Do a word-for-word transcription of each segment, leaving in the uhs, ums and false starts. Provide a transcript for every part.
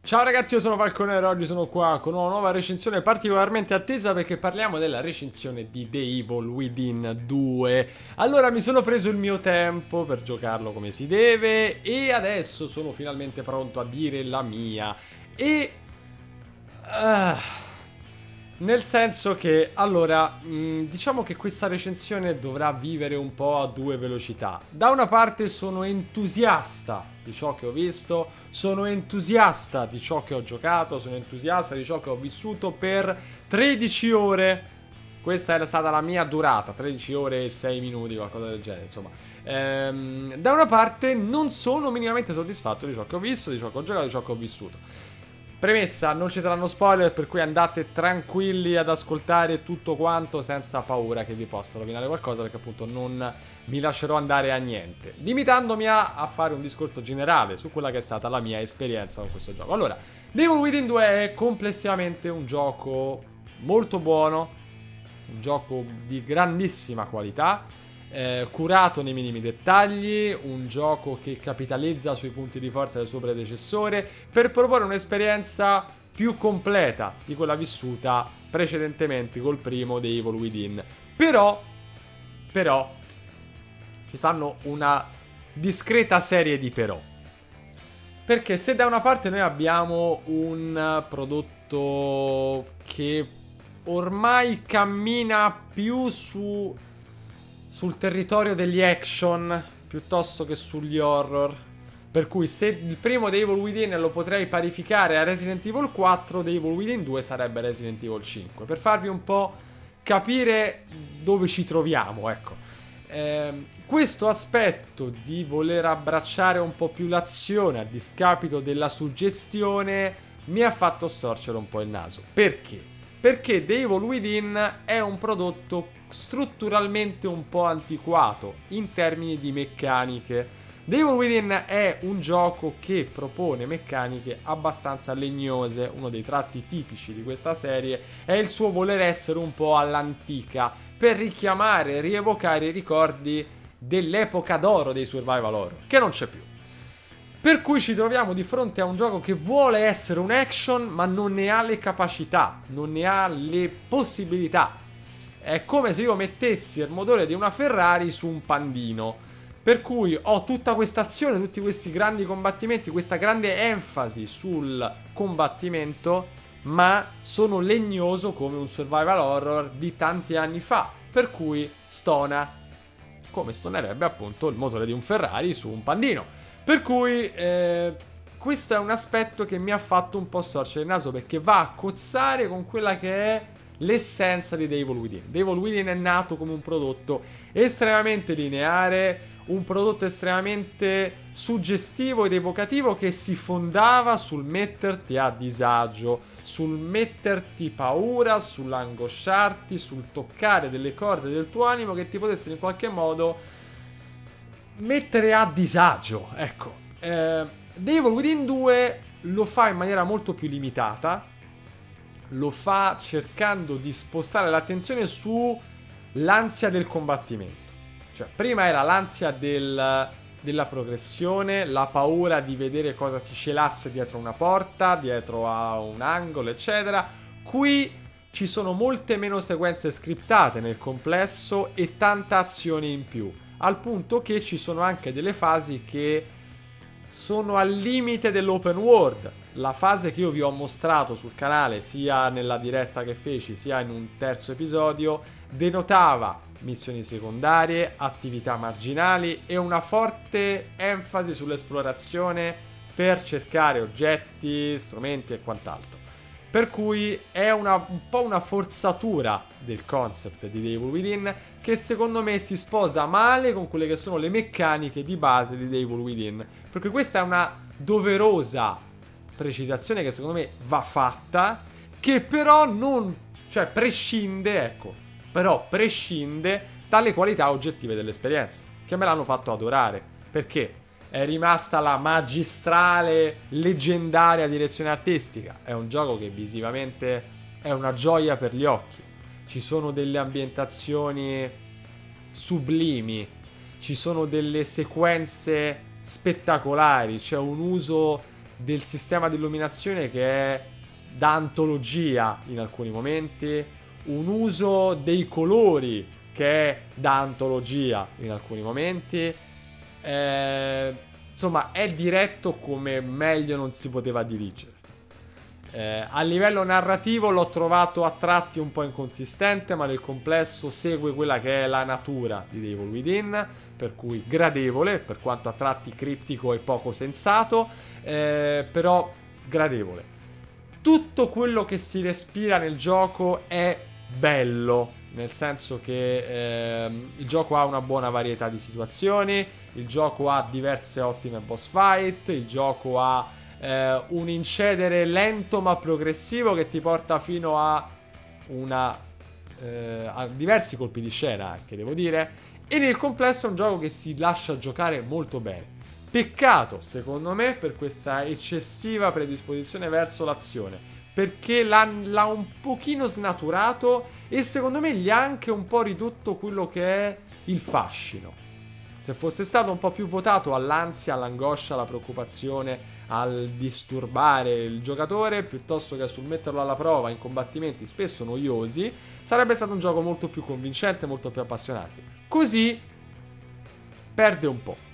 Ciao ragazzi, io sono Falconero, oggi sono qua con una nuova recensione particolarmente attesa perché parliamo della recensione di The Evil Within due. Allora mi sono preso il mio tempo per giocarlo come si deve e adesso sono finalmente pronto a dire la mia. E... ah, nel senso che, allora, mh, diciamo che questa recensione dovrà vivere un po' a due velocità. Da una parte sono entusiasta di ciò che ho visto, sono entusiasta di ciò che ho giocato, sono entusiasta di ciò che ho vissuto per tredici ore. Questa era stata la mia durata, tredici ore e sei minuti, qualcosa del genere, insomma. Ehm, da una parte non sono minimamente soddisfatto di ciò che ho visto, di ciò che ho giocato, di ciò che ho vissuto. Premessa, non ci saranno spoiler, per cui andate tranquilli ad ascoltare tutto quanto senza paura che vi possa rovinare qualcosa, perché appunto non mi lascerò andare a niente, limitandomi a, a fare un discorso generale su quella che è stata la mia esperienza con questo gioco. Allora, The Evil Within due è complessivamente un gioco molto buono, un gioco di grandissima qualità, eh, curato nei minimi dettagli, un gioco che capitalizza sui punti di forza del suo predecessore per proporre un'esperienza più completa di quella vissuta precedentemente col primo The Evil Within. Però, però, ci stanno una discreta serie di però. Perché se da una parte noi abbiamo un prodotto che ormai cammina più su sul territorio degli action piuttosto che sugli horror, per cui se il primo The Evil Within lo potrei parificare a Resident Evil quattro, The Evil Within due sarebbe Resident Evil cinque, per farvi un po' capire dove ci troviamo, ecco. Eh, questo aspetto di voler abbracciare un po' più l'azione a discapito della suggestione mi ha fatto storcere un po' il naso. Perché? Perché The Evil Within è un prodotto strutturalmente un po' antiquato in termini di meccaniche. The Evil Within è un gioco che propone meccaniche abbastanza legnose. Uno dei tratti tipici di questa serie è il suo voler essere un po' all'antica, per richiamare e rievocare i ricordi dell'epoca d'oro dei survival horror, che non c'è più. Per cui ci troviamo di fronte a un gioco che vuole essere un action, ma non ne ha le capacità, non ne ha le possibilità. È come se io mettessi il motore di una Ferrari su un pandino. Per cui ho tutta questa azione, tutti questi grandi combattimenti, questa grande enfasi sul combattimento, ma sono legnoso come un survival horror di tanti anni fa. Per cui stona, come stonerebbe appunto il motore di un Ferrari su un pandino. Per cui eh, questo è un aspetto che mi ha fatto un po' storcere il naso, perché va a cozzare con quella che è l'essenza di The Evil Within. The Evil Within è nato come un prodotto estremamente lineare, un prodotto estremamente suggestivo ed evocativo che si fondava sul metterti a disagio, sul metterti paura, sull'angosciarti, sul toccare delle corde del tuo animo che ti potessero in qualche modo mettere a disagio, ecco. Eh, The Evil Within due lo fa in maniera molto più limitata, lo fa cercando di spostare l'attenzione su l'ansia del combattimento. Cioè, prima era l'ansia del, della progressione, la paura di vedere cosa si celasse dietro una porta, dietro a un angolo, eccetera. Qui ci sono molte meno sequenze scriptate nel complesso e tanta azione in più, al punto che ci sono anche delle fasi che sono al limite dell'open world. La fase che io vi ho mostrato sul canale, sia nella diretta che feci, sia in un terzo episodio, denotava missioni secondarie, attività marginali e una forte enfasi sull'esplorazione per cercare oggetti, strumenti e quant'altro. Per cui è una, un po' una forzatura del concept di The Evil Within, che secondo me si sposa male con quelle che sono le meccaniche di base di The Evil Within. Perché questa è una doverosa precisazione che secondo me va fatta, che però non, cioè prescinde, ecco, però prescinde dalle qualità oggettive dell'esperienza, che me l'hanno fatto adorare. Perché? È rimasta la magistrale, leggendaria direzione artistica. È un gioco che visivamente è una gioia per gli occhi. Ci sono delle ambientazioni sublimi, ci sono delle sequenze spettacolari, c'è un uso del sistema di illuminazione che è da antologia in alcuni momenti, un uso dei colori che è da antologia in alcuni momenti. Eh, insomma, è diretto come meglio non si poteva dirigere. Eh, a livello narrativo l'ho trovato a tratti un po' inconsistente, ma nel complesso segue quella che è la natura di The Evil Within, per cui gradevole, per quanto a tratti criptico e poco sensato, eh, però gradevole. Tutto quello che si respira nel gioco è bello, nel senso che ehm, il gioco ha una buona varietà di situazioni, il gioco ha diverse ottime boss fight, il gioco ha eh, un incedere lento ma progressivo che ti porta fino a una eh, a diversi colpi di scena anche, devo dire, e nel complesso è un gioco che si lascia giocare molto bene. Peccato, secondo me, per questa eccessiva predisposizione verso l'azione, perché l'ha, l'ha un pochino snaturato e secondo me gli ha anche un po' ridotto quello che è il fascino. Se fosse stato un po' più votato all'ansia, all'angoscia, alla preoccupazione, al disturbare il giocatore, piuttosto che sul metterlo alla prova in combattimenti spesso noiosi, sarebbe stato un gioco molto più convincente, molto più appassionante. Così perde un po'.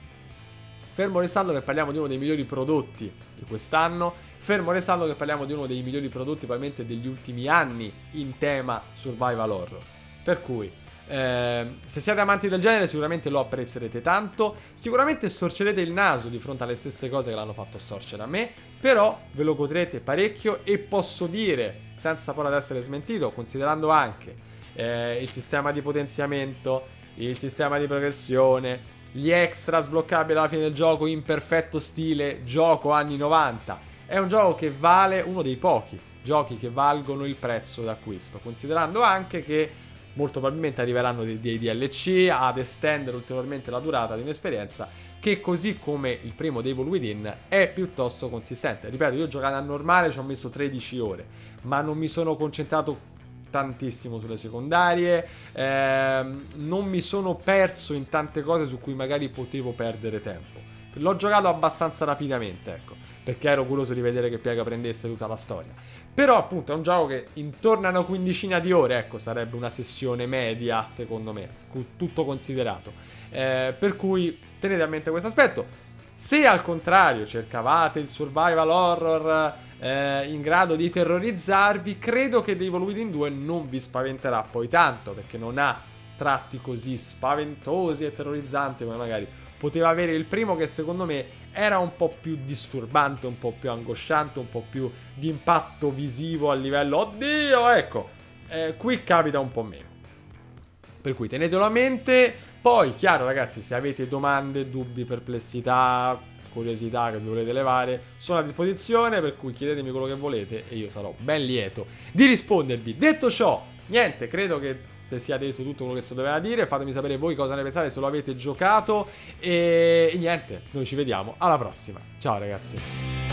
Fermo restando che parliamo di uno dei migliori prodotti di quest'anno, fermo restando che parliamo di uno dei migliori prodotti probabilmente degli ultimi anni in tema survival horror. Per cui, eh, se siete amanti del genere sicuramente lo apprezzerete tanto, sicuramente storcerete il naso di fronte alle stesse cose che l'hanno fatto storcere a me, però ve lo godrete parecchio e posso dire, senza paura di essere smentito, considerando anche eh, il sistema di potenziamento, il sistema di progressione, gli extra sbloccabili alla fine del gioco in perfetto stile gioco anni novanta. È un gioco che vale, uno dei pochi giochi che valgono il prezzo d'acquisto, considerando anche che molto probabilmente arriveranno dei, dei D L C ad estendere ulteriormente la durata di un'esperienza che, così come il primo The Evil Within, è piuttosto consistente. Ripeto, io giocando a normale ci ho messo tredici ore, ma non mi sono concentrato tantissimo sulle secondarie, ehm, non mi sono perso in tante cose su cui magari potevo perdere tempo. L'ho giocato abbastanza rapidamente, ecco, perché ero curioso di vedere che piega prendesse tutta la storia. Però appunto è un gioco che intorno a una quindicina di ore, ecco, sarebbe una sessione media secondo me, tutto considerato, eh, per cui tenete a mente questo aspetto. Se al contrario cercavate il survival horror eh, in grado di terrorizzarvi, credo che The Evil Within due non vi spaventerà poi tanto, perché non ha tratti così spaventosi e terrorizzanti come magari poteva avere il primo, che secondo me era un po' più disturbante, un po' più angosciante, un po' più di impatto visivo a livello oddio, ecco, eh, qui capita un po' meno. Per cui tenetelo a mente. Poi, chiaro ragazzi, se avete domande, dubbi, perplessità, curiosità che vi volete levare, sono a disposizione, per cui chiedetemi quello che volete e io sarò ben lieto di rispondervi. Detto ciò, niente, credo che se sia detto tutto quello che si doveva dire. Fatemi sapere voi cosa ne pensate, se lo avete giocato, e, e niente, noi ci vediamo alla prossima. Ciao ragazzi.